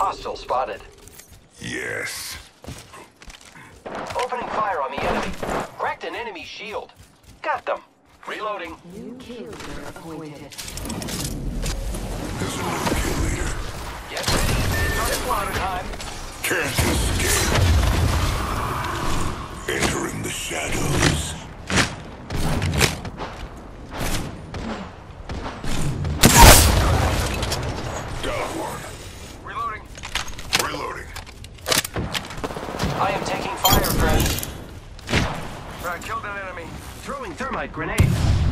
Hostile spotted. Yes. Opening fire on the enemy. Cracked an enemy shield. Got them. Reloading. New kill leader appointed. There's a new kill leader. Get ready. It's slaughter time. Can't escape. Entering the shadows. Got one. Reloading. Reloading. I am taking fire, friends. Killed an enemy. Throwing thermite grenade.